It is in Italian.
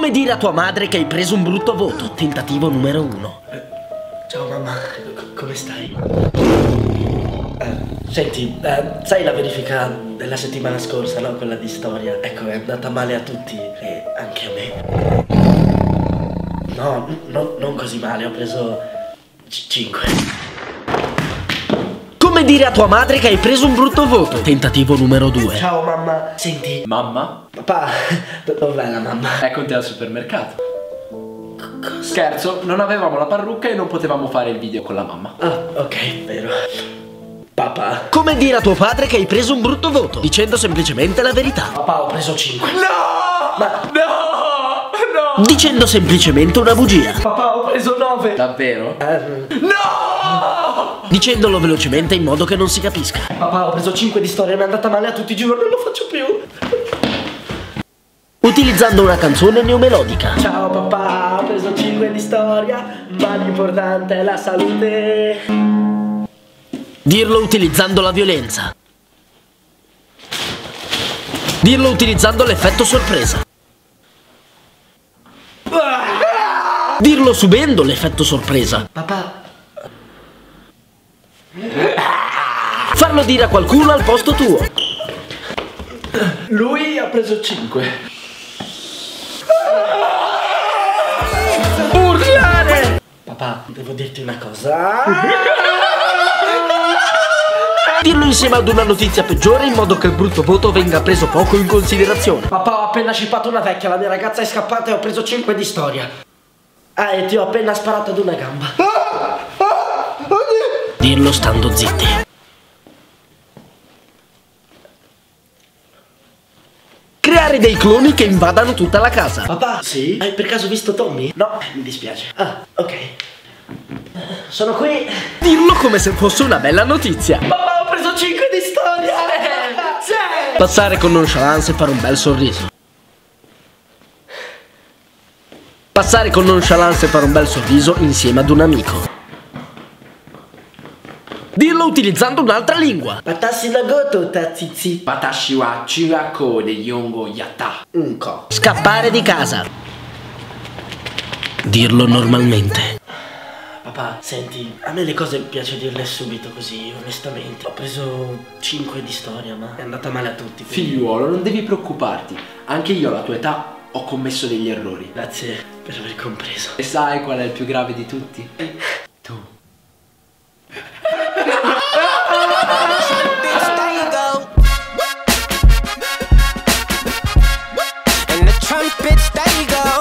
Come dire a tua madre che hai preso un brutto voto? Tentativo numero 1. Ciao mamma, come stai? Senti, sai la verifica della settimana scorsa, no? Quella di storia. Ecco, è andata male a tutti e anche a me. No, non così male, ho preso 5. Come dire a tua madre che hai preso un brutto voto? Tentativo numero 2. Ciao mamma, senti. Mamma? Papà, dov'è la mamma? È con te al supermercato. Scherzo, non avevamo la parrucca e non potevamo fare il video con la mamma. Ah, ok, vero. Papà. Come dire a tuo padre che hai preso un brutto voto? Dicendo semplicemente la verità. Papà, ho preso 5. No! Ma No! No! Dicendo semplicemente una bugia. Papà, ho preso 9. Davvero? No! Dicendolo velocemente in modo che non si capisca. Papà, ho preso 5 di storia, mi è andata male a tutti i giorni, non lo faccio più. Utilizzando una canzone neomelodica. Ciao papà, ho preso 5 di storia, ma l'importante è la salute. Dirlo utilizzando la violenza. Dirlo utilizzando l'effetto sorpresa. Dirlo subendo l'effetto sorpresa. Papà. Farlo dire a qualcuno al posto tuo. Lui ha preso 5. Urlare! Papà, devo dirti una cosa. Dirlo insieme ad una notizia peggiore in modo che il brutto voto venga preso poco in considerazione. Papà, ho appena shippato una vecchia, la mia ragazza è scappata e ho preso 5 di storia. Ah, e ti ho appena sparato ad una gamba. Dirlo stando zitti. Creare dei cloni che invadano tutta la casa. Papà, sì? Hai per caso visto Tommy? No, mi dispiace. Ah, ok. Sono qui. Dirlo come se fosse una bella notizia. Papà, ho preso 5 di storia. Sì. Passare con nonchalance e fare un bel sorriso. Passare con nonchalance e fare un bel sorriso insieme ad un amico. Dirlo utilizzando un'altra lingua. Patassi la goto, tazzizi. Patashi wa chirako de yongo yata. Unco. Scappare di casa. Dirlo normalmente. Papà, senti, a me le cose piace dirle subito così, onestamente. Ho preso 5 di storia, ma è andata male a tutti. quindi- Figliuolo, non devi preoccuparti. Anche io alla tua età ho commesso degli errori. Grazie per aver compreso. E sai qual è il più grave di tutti? Tu. And the trumpets, there you go.